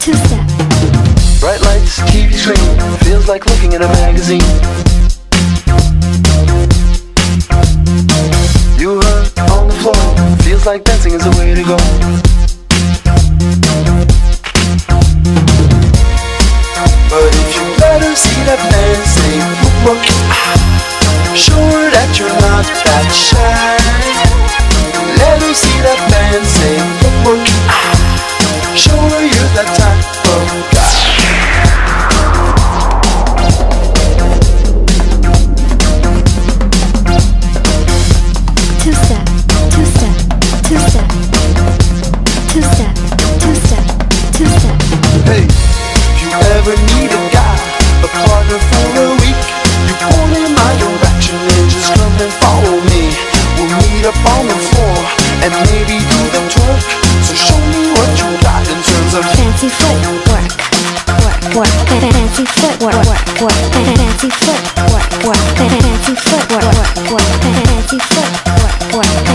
two-step. Bright lights, TV screen, feels like looking in a magazine. You hurt on the floor, feels like dancing is the way to go. But if you let her see that man say, look, show her that you're not that shy. Let her see that man say, look, show her you're that type of guy. Two-step, two-step, two-step, two-step, two-step, two-step. Hey, if you ever need a guy, a partner for a week, you point in my direction and just come and follow me. We'll meet up on the floor and maybe do the twerk. So show me what you got in terms of fancy footwork, work, fancy footwork, work, fancy footwork, fancy footwork, fancy footwork, fancy footwork.